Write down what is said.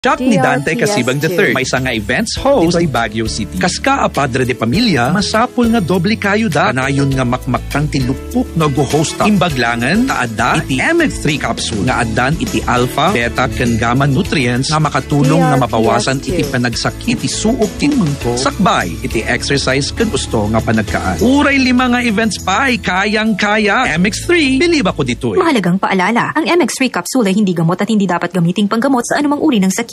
Jack ni Dante Kasibang III, may nga events host ay Baguio City. Kaska a padre de pamilya, masapol nga doble kayo da. Kanayon nga makmaktang tilupok nga go-hosta. Imbaglangan, taada iti MX3 capsule. Nga adan iti alpha, beta, ken gamma nutrients nga makatulong nga mabawasan iti panagsakit, iti suok, tinmungko. Sakbay, iti exercise ken gusto nga panagkaan. Uray 5 nga events pa ay kayang-kaya. MX3, believe ako dito. Mahalagang paalala, ang MX3 capsule ay hindi gamot at hindi dapat gamiting panggamot sa anumang uri ng sakit.